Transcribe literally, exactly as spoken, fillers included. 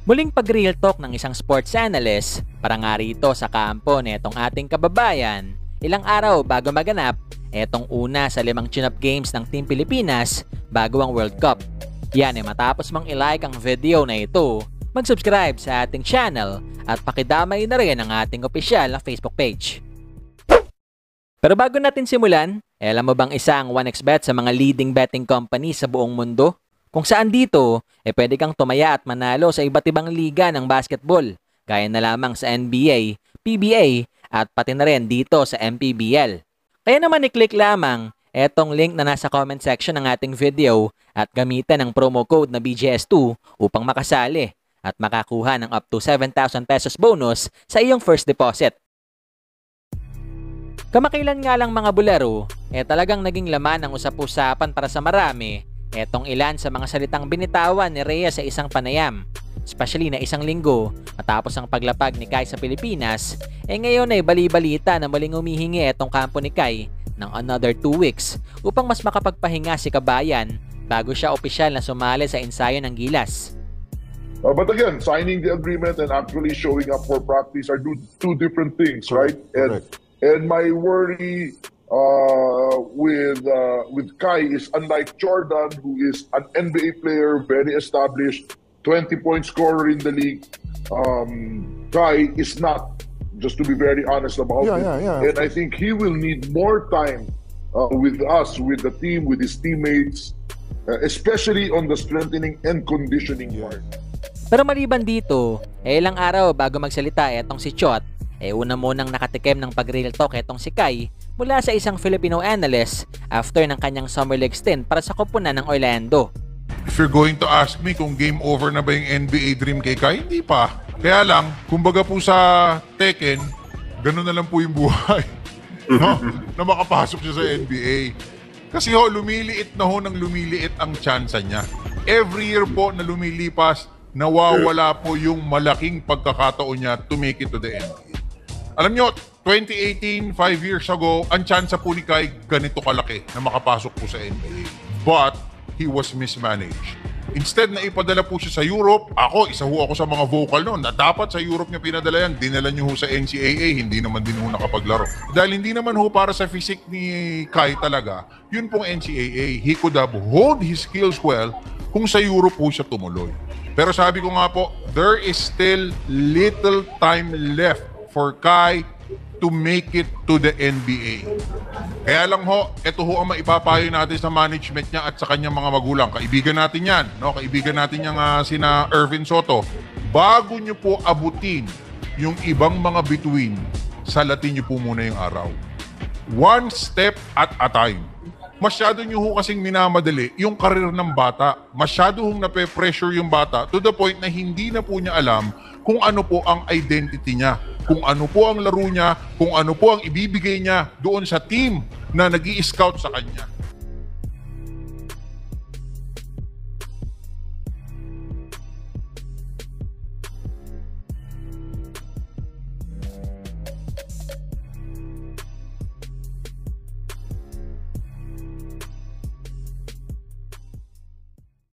Muling pag-real talk ng isang sports analyst para nga rito sa kampo netong ating kababayan. Ilang araw bago maganap, etong una sa limang tune-up games ng Team Pilipinas bago ang World Cup. Yan ay matapos mang ilike ang video na ito, mag-subscribe sa ating channel at pakidamay na rin ang ating opisyal na Facebook page. Pero bago natin simulan, eh, alam mo bang isa ang one x bet sa mga leading betting company sa buong mundo? Kung saan dito, eh pwede kang tumaya at manalo sa iba't ibang liga ng basketball, gaya na lamang sa N B A, P B A, at pati na rin dito sa M P B L. Kaya naman i-click lamang etong link na nasa comment section ng ating video at gamitan ang promo code na B G S two upang makasali at makakuha ng up to seven thousand pesos bonus sa iyong first deposit. Kamakailan nga lang mga Bolero, eh talagang naging laman ang usap-usapan para sa marami etong ilan sa mga salitang binitawan ni Rhea sa isang panayam. Especially na isang linggo matapos ang paglapag ni Kai sa Pilipinas, eh ngayon ay bali-balita na muling humihingi etong kampo ni Kai ng another two weeks upang mas makapagpahinga si Kababayan bago siya opisyal na sumali sa ensayo ng Gilas. Uh, but again, signing the agreement and actually showing up for practice are do, two different things, right? And, and my worry uh, with uh, with Kai is unlike Jordan, who is an N B A player, very established, twenty point scorer in the league. Um, Kai is not, just to be very honest about yeah, it. Yeah, yeah. And I think he will need more time uh, with us, with the team, with his teammates, uh, especially on the strengthening and conditioning part. Pero maliban dito, eh ilang araw bago magsalita etong si Chot, eh una munang nakatikim ng pag-real talk etong si Kai mula sa isang Filipino analyst after ng kanyang summer league stint para sa koponan ng Orlando. If you're going to ask me kung game over na ba yung N B A dream kay Kai, hindi pa. Kaya lang, kumbaga po sa Tekken, ganun na lang po yung buhay. No? Na makapasok siya sa N B A. Kasi ho, lumiliit na ho ng lumiliit ang tsansa niya. Every year po na lumilipas, nawawala po yung malaking pagkakataon niya to make it to the N B A. Alam nyo, twenty eighteen, five years ago, ang tsansa po ni Kai ganito kalaki na makapasok po sa N B A. But, he was mismanaged. Instead na ipadala po siya sa Europe, ako, isa ho ako sa mga vocal noon, na dapat sa Europe niya pinadala yan, dinala niyo ho sa N C A A, hindi naman din ho nakapaglaro. Dahil hindi naman ho para sa physique ni Kai talaga, yun pong N C A A, he could have honed his skills well kung sa Europe po siya tumuloy. Pero sabi ko nga po, there is still little time left for Kai to make it to the N B A. Kaya lang ho, ito ho ang maipapayo natin sa management niya at sa kanyang mga magulang. Kaibigan natin yan, no? Kaibigan natin yung uh, sina Kai Sotto. Bago nyo po abutin yung ibang mga bituin, salatin nyo po muna yung araw. One step at a time. Masyado nyo ho kasing minamadali yung karir ng bata. Masyado hong nape-pressure yung bata to the point na hindi na po niya alam kung ano po ang identity niya, kung ano po ang laro niya, kung ano po ang ibibigay niya doon sa team na nag-i-scout sa kanya.